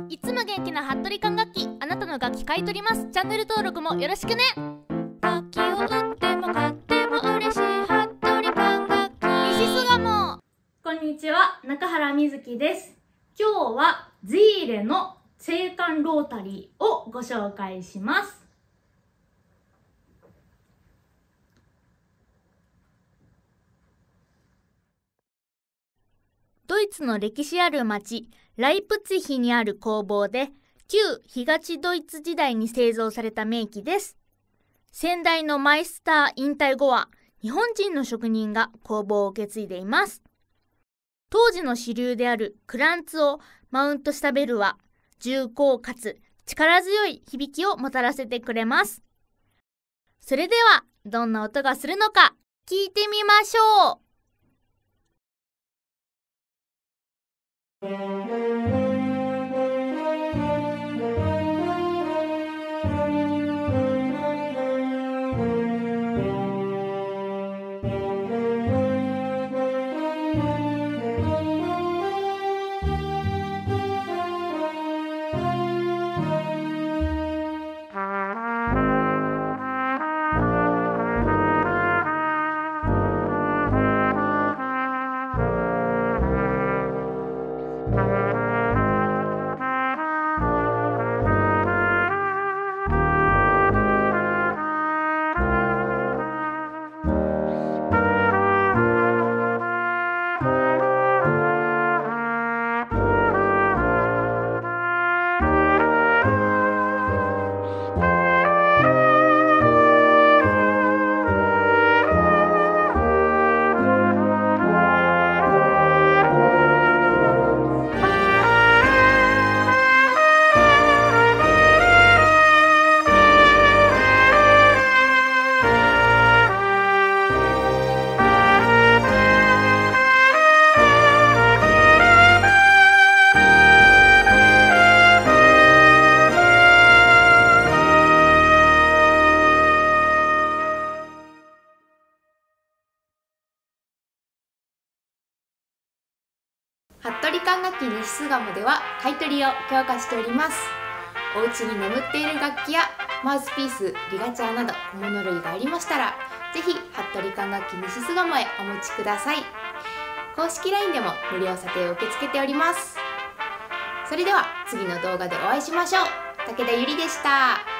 いつも元気な服部管楽器、あなたの楽器買い取ります。チャンネル登録もよろしくね。楽器を売っても買っても嬉しい服部管楽器、西巣鴨。こんにちは、中原みずきです。今日はズイーレの青函ロータリーをご紹介します。ドイツの歴史ある町ライプツィヒにある工房で、旧東ドイツ時代に製造された名器です。先代のマイスター引退後は日本人の職人が工房を受け継いでいます。当時の主流であるクランツをマウントしたベルは重厚かつ力強い響きをもたらせてくれます。それではどんな音がするのか聞いてみましょう。 服部管楽器西巣鴨では買い取りを強化しております。お家に眠っている楽器やマウスピース、リガチャーなど小物類がありましたら、ぜひ服部管楽器西巣鴨へお持ちください。公式 LINE でも無料査定を受け付けております。それでは次の動画でお会いしましょう。武田ゆりでした。